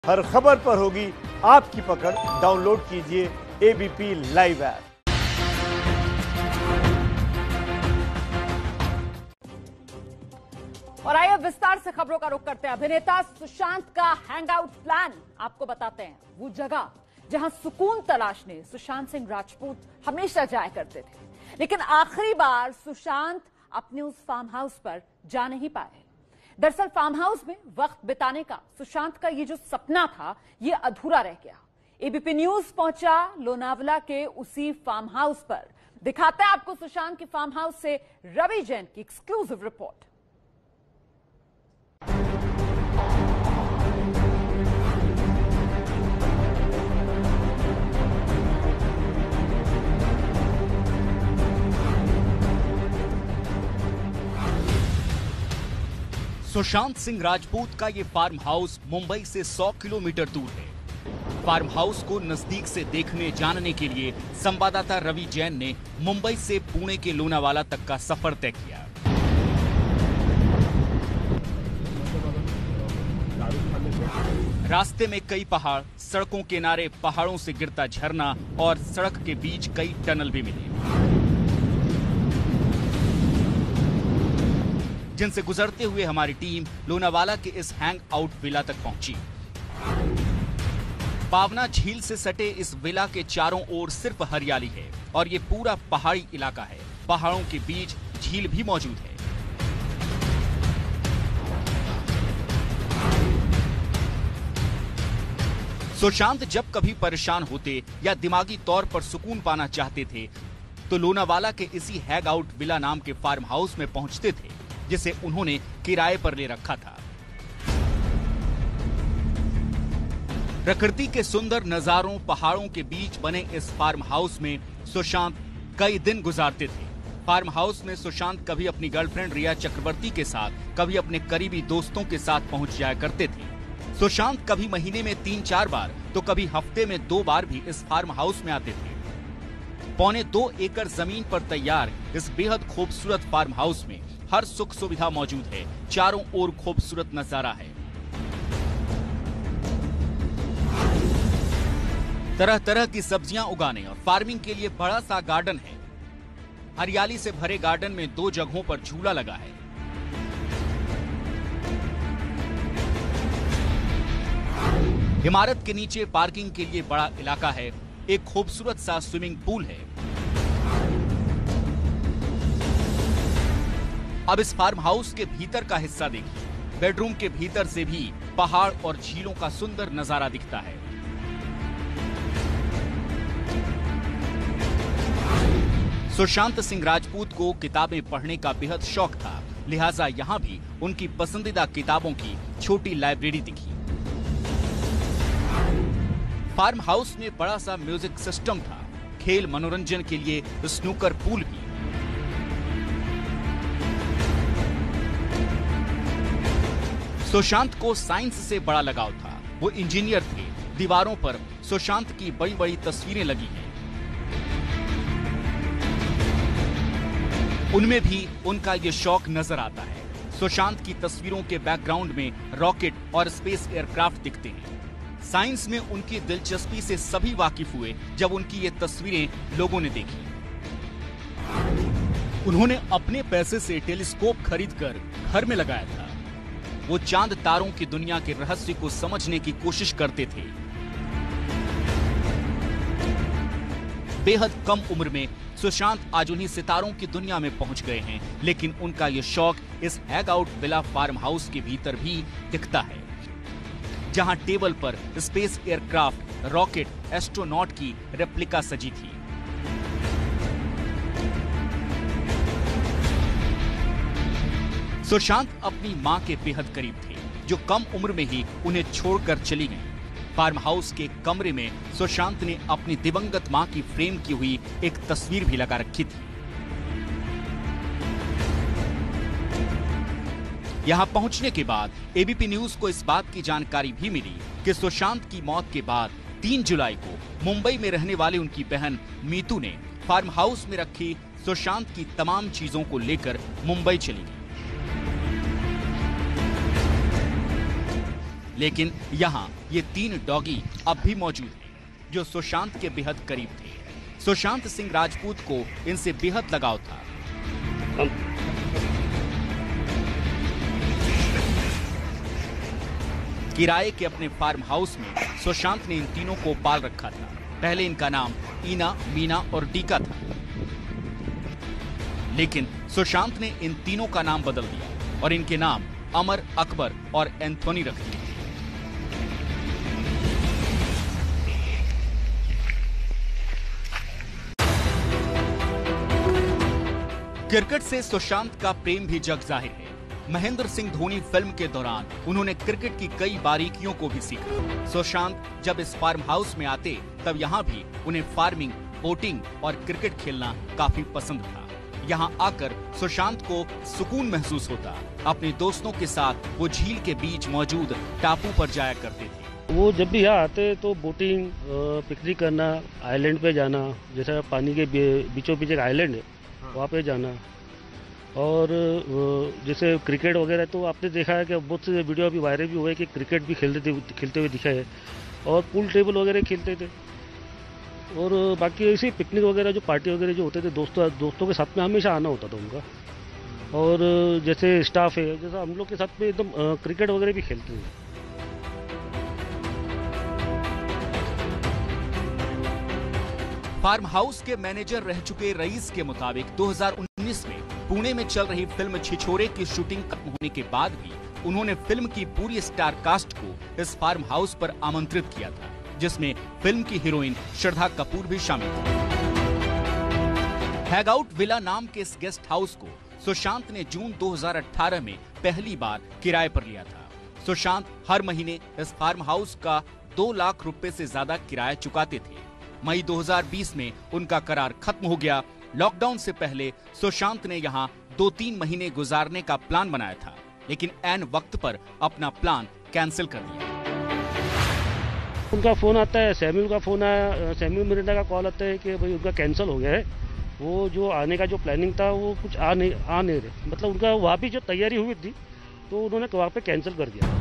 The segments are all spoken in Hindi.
हर खबर पर होगी आपकी पकड़। डाउनलोड कीजिए एबीपी लाइव ऐप। और आइए विस्तार से खबरों का रुख करते हैं। अभिनेता सुशांत का हैंगआउट प्लान आपको बताते हैं। वो जगह जहां सुकून तलाशने सुशांत सिंह राजपूत हमेशा जाया करते थे, लेकिन आखिरी बार सुशांत अपने उस फार्म हाउस पर जा नहीं पाए। दरअसल फार्म हाउस में वक्त बिताने का सुशांत का ये जो सपना था, ये अधूरा रह गया। एबीपी न्यूज पहुंचा लोनावला के उसी फार्म हाउस पर। दिखाते हैं आपको सुशांत के फार्म हाउस से रवि जैन की एक्सक्लूसिव रिपोर्ट। सुशांत सिंह राजपूत का ये फार्म हाउस मुंबई से 100 किलोमीटर दूर है। फार्म हाउस को नजदीक से देखने जानने के लिए संवाददाता रवि जैन ने मुंबई से पुणे के लोनावाला तक का सफर तय किया। रास्ते में कई पहाड़, सड़कों के किनारे पहाड़ों से गिरता झरना और सड़क के बीच कई टनल भी मिले, जिनसे गुजरते हुए हमारी टीम लोनावाला के इस हैंग आउट विला तक पहुंची। पावना झील से सटे इस विला के चारों ओर सिर्फ हरियाली है और ये पूरा पहाड़ी इलाका है। पहाड़ों के बीच झील भी मौजूद है। सुशांत जब कभी परेशान होते या दिमागी तौर पर सुकून पाना चाहते थे तो लोनावाला के इसी हैंग आउट विला नाम के फार्म हाउस में पहुंचते थे, जिसे उन्होंने किराए पर ले रखा था। प्रकृति के सुंदर नजारों, पहाड़ों के बीच बने इस फार्म हाउस में सुशांत कई दिन गुजारते थे। फार्म हाउस में सुशांत कभी अपनी गर्लफ्रेंड रिया चक्रवर्ती के साथ, कभी अपने करीबी दोस्तों के साथ पहुंच जाया करते थे। सुशांत कभी महीने में 3-4 बार तो कभी हफ्ते में 2 बार भी इस फार्म हाउस में आते थे। 2.25 एकड़ जमीन पर तैयार इस बेहद खूबसूरत फार्म हाउस में हर सुख सुविधा मौजूद है। चारों ओर खूबसूरत नजारा है। तरह तरह की सब्जियां उगाने और फार्मिंग के लिए बड़ा सा गार्डन है। हरियाली से भरे गार्डन में 2 जगहों पर झूला लगा है। इमारत के नीचे पार्किंग के लिए बड़ा इलाका है। एक खूबसूरत सा स्विमिंग पूल है। अब इस फार्म हाउस के भीतर का हिस्सा देखिए। बेडरूम के भीतर से भी पहाड़ और झीलों का सुंदर नजारा दिखता है। सुशांत सिंह राजपूत को किताबें पढ़ने का बेहद शौक था, लिहाजा यहाँ भी उनकी पसंदीदा किताबों की छोटी लाइब्रेरी दिखी। फार्म हाउस में बड़ा सा म्यूजिक सिस्टम था। खेल मनोरंजन के लिए स्नूकर पूल भी। सुशांत को साइंस से बड़ा लगाव था। वो इंजीनियर थे। दीवारों पर सुशांत की बड़ी बड़ी तस्वीरें लगी हैं। उनमें भी उनका ये शौक नजर आता है। सुशांत की तस्वीरों के बैकग्राउंड में रॉकेट और स्पेस एयरक्राफ्ट दिखते हैं। साइंस में उनकी दिलचस्पी से सभी वाकिफ हुए जब उनकी ये तस्वीरें लोगों ने देखी। उन्होंने अपने पैसे से टेलीस्कोप खरीदकर घर में लगाया था। वो चांद तारों की दुनिया के रहस्य को समझने की कोशिश करते थे। बेहद कम उम्र में सुशांत आज उन्हीं सितारों की दुनिया में पहुंच गए हैं, लेकिन उनका यह शौक इस hang out villa farm house के भीतर भी दिखता है, जहां टेबल पर स्पेस एयरक्राफ्ट, रॉकेट, एस्ट्रोनॉट की रेप्लिका सजी थी। सुशांत अपनी मां के बेहद करीब थे, जो कम उम्र में ही उन्हें छोड़कर चली गईं। फार्म हाउस के कमरे में सुशांत ने अपनी दिवंगत मां की फ्रेम की हुई एक तस्वीर भी लगा रखी थी। यहां पहुंचने के बाद एबीपी न्यूज को इस बात की जानकारी भी मिली कि सुशांत की मौत के बाद 3 जुलाई को मुंबई में रहने वाली उनकी बहन मीतू ने फार्म हाउस में रखी सुशांत की तमाम चीजों को लेकर मुंबई चली गई। लेकिन यहाँ ये 3 डॉगी अब भी मौजूद हैं, जो सुशांत के बेहद करीब थे। सुशांत सिंह राजपूत को इनसे बेहद लगाव था। किराए के अपने फार्म हाउस में सुशांत ने इन तीनों को पाल रखा था। पहले इनका नाम ईना, मीना और डीका था, लेकिन सुशांत ने इन तीनों का नाम बदल दिया और इनके नाम अमर, अकबर और एंथोनी रख दिए। क्रिकेट से सुशांत का प्रेम भी जग जाहिर है। महेंद्र सिंह धोनी फिल्म के दौरान उन्होंने क्रिकेट की कई बारीकियों को भी सीखा। सुशांत जब इस फार्म हाउस में आते तब यहाँ भी उन्हें फार्मिंग, बोटिंग और क्रिकेट खेलना काफी पसंद था। यहाँ आकर सुशांत को सुकून महसूस होता। अपने दोस्तों के साथ वो झील के बीच मौजूद टापू पर जाया करते थे। वो जब भी यहाँ आते तो बोटिंग, पिकनिक करना, आइलैंड पे जाना, जैसे पानी के बीचों बीच एक आइलैंड है, वहाँ पे जाना। और जैसे क्रिकेट वगैरह तो आपने देखा है कि बहुत से वीडियो अभी वायरल भी हुए कि क्रिकेट भी खेलते हुए दिखा है, और पूल टेबल वगैरह खेलते थे। और बाकी ऐसे पिकनिक वगैरह, जो पार्टी वगैरह जो होते थे, दोस्तों के साथ में हमेशा आना होता था उनका। और जैसे स्टाफ है, जैसा हम लोग के साथ में एकदम क्रिकेट वगैरह भी खेलते हैं। फार्म हाउस के मैनेजर रह चुके रईस के मुताबिक 2019 में पुणे में चल रही फिल्म छिछोरे की शूटिंग खत्म होने के बाद भी उन्होंने फिल्म की पूरी स्टार कास्ट को इस फार्म हाउस पर आमंत्रित किया था, जिसमें फिल्म की हीरोइन श्रद्धा कपूर भी शामिल थी। हैगआउट विला नाम के इस गेस्ट हाउस को सुशांत ने जून 2018 में पहली बार किराए पर लिया था। सुशांत हर महीने इस फार्म हाउस का 2 लाख रुपए से ज्यादा किराया चुकाते थे। मई 2020 में उनका करार खत्म हो गया। लॉकडाउन से पहले सुशांत ने यहाँ 2-3 महीने गुजारने का प्लान बनाया था, लेकिन ऐन वक्त पर अपना प्लान कैंसिल कर दिया। उनका फोन आता है, सैम्यूल का फोन आया, सैम्यूल मिरांडा का कॉल आता है कि भाई उनका कैंसिल हो गया है। वो जो आने का जो प्लानिंग था वो कुछ आ नहीं रहे, मतलब उनका वहाँ भी जो तैयारी हुई थी तो उन्होंने वहाँ पे कैंसिल कर दिया।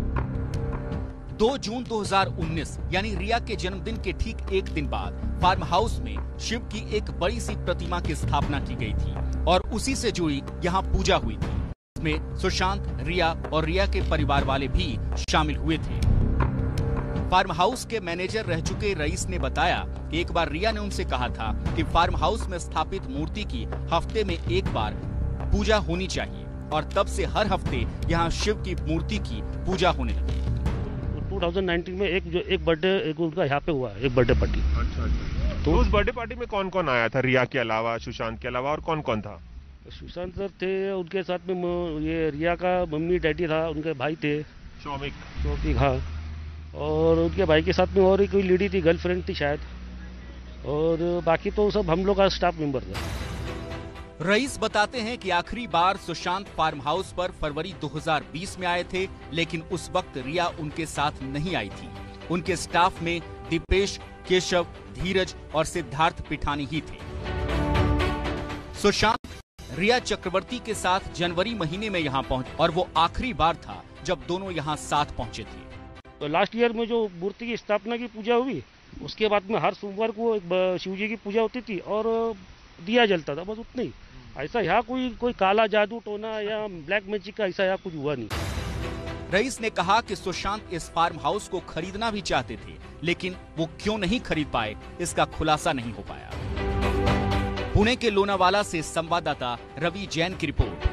2 जून 2019 यानी रिया के जन्मदिन के ठीक एक दिन बाद फार्म हाउस में शिव की एक बड़ी सी प्रतिमा की स्थापना की गई थी और उसी से जुड़ी यहाँ पूजा हुई थी। इसमें सुशांत, रिया और रिया के परिवार वाले भी शामिल हुए थे। फार्म हाउस के मैनेजर रह चुके रईस ने बताया कि एक बार रिया ने उनसे कहा था कि फार्म हाउस में स्थापित मूर्ति की हफ्ते में एक बार पूजा होनी चाहिए, और तब से हर हफ्ते यहाँ शिव की मूर्ति की पूजा होने लगी। 2019 में एक बर्थडे उनका यहाँ पे हुआ, एक बर्थडे पार्टी। अच्छा। तो उस बर्थडे पार्टी में कौन कौन आया था, रिया के अलावा, सुशांत के अलावा, और कौन कौन था? सुशांत सर थे, उनके साथ में ये रिया का मम्मी डैडी था, उनके भाई थे शौमिक, हाँ, और उनके भाई के साथ में और कोई लेडी थी, गर्लफ्रेंड थी शायद, और बाकी तो सब हम लोग का स्टाफ मेंबर था। रईस बताते हैं कि आखिरी बार सुशांत फार्म हाउस पर फरवरी 2020 में आए थे, लेकिन उस वक्त रिया उनके साथ नहीं आई थी। उनके स्टाफ में दीपेश, केशव, धीरज और सिद्धार्थ पिठानी ही थे। सुशांत रिया चक्रवर्ती के साथ जनवरी महीने में यहाँ पहुंचे और वो आखिरी बार था जब दोनों यहाँ साथ पहुंचे थे। तो लास्ट ईयर में जो मूर्ति की स्थापना की पूजा हुई, उसके बाद में हर सोमवार को शिव जी की पूजा होती थी और दिया जलता था, बस उतना ही। ऐसा यहाँ कोई काला जादू टोना या ब्लैक मैजिक का ऐसा यहाँ कुछ हुआ नहीं। रईस ने कहा कि सुशांत इस फार्म हाउस को खरीदना भी चाहते थे, लेकिन वो क्यों नहीं खरीद पाए, इसका खुलासा नहीं हो पाया। पुणे के लोनावाला से संवाददाता रवि जैन की रिपोर्ट।